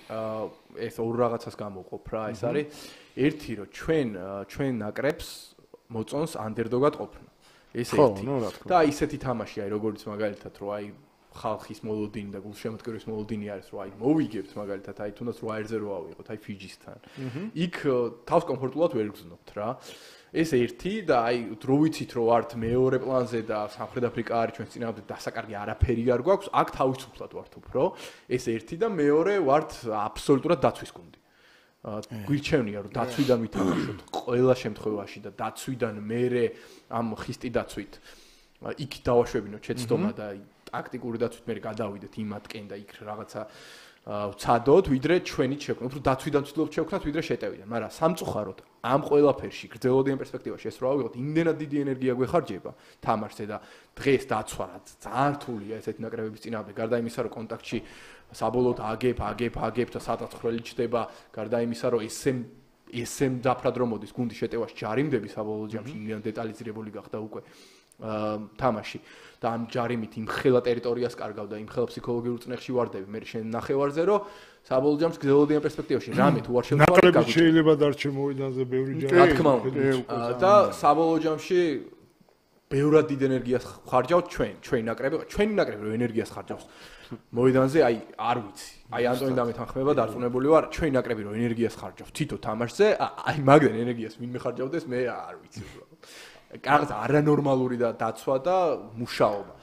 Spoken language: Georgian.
ეს ორ რაღაცას გამოვყოფ რა, ეს არის ერთი რომ ჩვენ ნაკრებს მოწონს ანდერდოგად ყოფნა. ეს ერთი. და ისეთი თამაშია, როგორც მაგალითად რომ აი ხალხის მოლოდინი და გულშემატკივრის მოლოდინი არის რომ აი მოვიგებთ მაგალითად აი თუნდაც 8-1-ზე რო ავიღოთ აი ფიჯისთან. იქ თავს კომფორტულად ვერ გრძნობთ რა. ეს ერთი და აი დრო ვიცით რომ ვართ მეორე პლანზე და სამხრეთ აფრიკა არის ჩვენს წინააღმდეგ დასაკარგი არაფერი არ გვაქვს, აქ თავისუფლად ვართ უფრო. ეს ერთი და მეორე ვართ აბსოლუტურად დაცვის გუნდი. გვირჩევნია რომ დაცვიდან ვითამაშოთ ყველა შემთხვევაში და დაცვიდან მერე ამ ხისტი დაცვით იქ დავაშვებინოთ შეცდომა და ტაქტიკური დაცვით მერე გადავიდეთ იმათკენ და იქ რაღაცა ვცადოთ, ვიდრე ჩვენით შევქმნათ, უფრო დაცვიდან ვცდილობთ შევქმნათ, ვიდრე შეტევიდან. მაგრამ სამწუხაროდ ამ ყველაფერში გრძელვადიან პერსპექტივაში ეს რო ავიღოთ, იმდენად დიდი ენერგია გვეხარჯება თამაშზე და დღეს დაცვა რა ძალიან რთულია ესეთი ნაკრებების წინააღმდეგ. გარდა იმისა, რომ კონტაქტში საბოლოოდ აგებ და სადაც ხრელი ჩდება, გარდა იმისა, რომ ესე მძაფრად რომ მოდის გუნდი შეტევაში ჯარიმდები საბოლოო ჯამში იმდენად დეტალიზირებული გახდა უკვე თამაში და ამ ჯარიმით იმხელა ტერიტორიას კარგავდა, იმხელა ფსიქოლოგიურ წნეხში ვარდები. მე შენ ნახევარზე რომ საბოლოო ჯამში გრძელვადიან პერსპექტივაში რამე თუ არ შევთვალე ნაკრები შეიძლება დარჩე მოედანზე ბევრი ჯარი. რა თქმა უნდა. და საბოლოო ჯამში ბევრად დიდ ენერგიას ხარჯავთ ჩვენი ნაკრები რომ ენერგიას ხარჯავს მოედანზე აი არ ვიცი. აი ანტონი დამეთანხმება დარწმუნებული ვარ ჩვენი ნაკრები რომ ენერგიას ხარჯავს თითო თამაშზე, აი მაგდან ენერგიას ვინმე ხარჯავდეს მე არ ვიცი უბრალოდ. კარგად არანორმალური და დაცვა და მუშაობა.